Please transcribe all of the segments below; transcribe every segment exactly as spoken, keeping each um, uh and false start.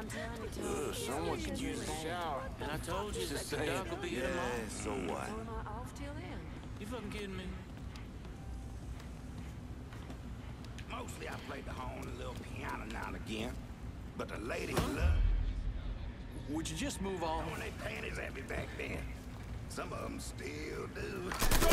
Ugh, someone could use a shower. And I told you Just that the dog will be here tomorrow. yeah, so what? You fucking kidding me? Mostly I played the horn and a little piano now and again. But the ladies love. Would you just move on? When they panties at me back then. Some of them still do.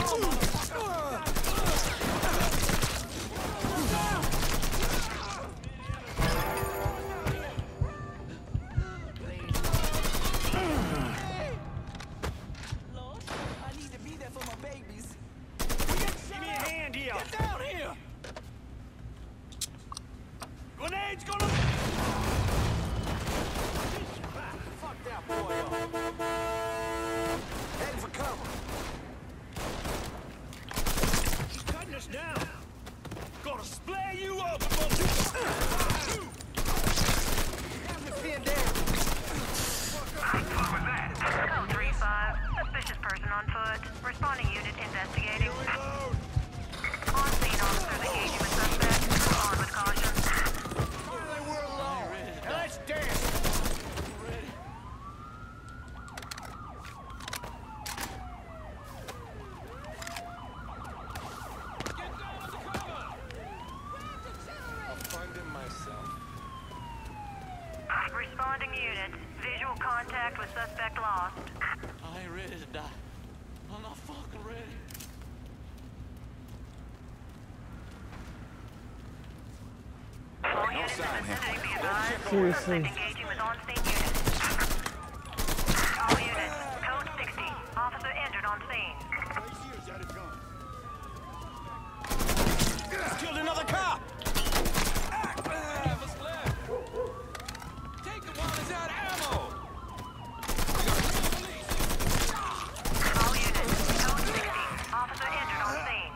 Lord, I need to be there for my babies. Give me a hand here! Get down here! Grenades gonna... Fuck that boy up. Heading for cover. He's cutting us down. Gonna splay you up above this. Have me pinned down. What was that? Code three five. Suspicious person on foot. Responding unit investigating. On scene, officers engaging with suspect. Respond with caution. They were alone. Now let's dance. Responding unit. Visual contact with suspect lost. I ain't ready to die. I'm not fucking ready. All units in vicinity be advised. Seriously. Suspect engaging with on-scene units. All units. Code sixty. Officer injured on scene. Killed another cop. Take it while it's out of ammo! All units. Code sixty. Officer injured on scene.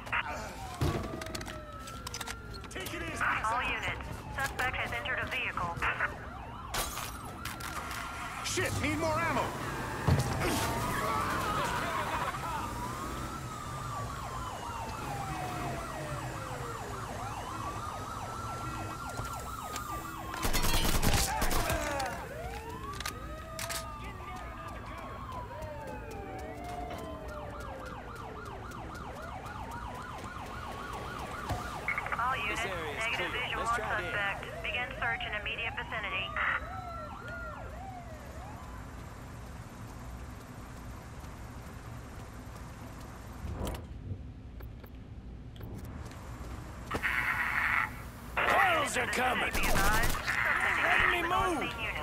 Take it easy. All units. Suspect has entered a vehicle. Shit, need more ammo. All units. area is Negative clear. visual Let's on try it in. suspect. Begin search in immediate vicinity. Girls are coming. Be advised. Suspect engaging with on-scene unit.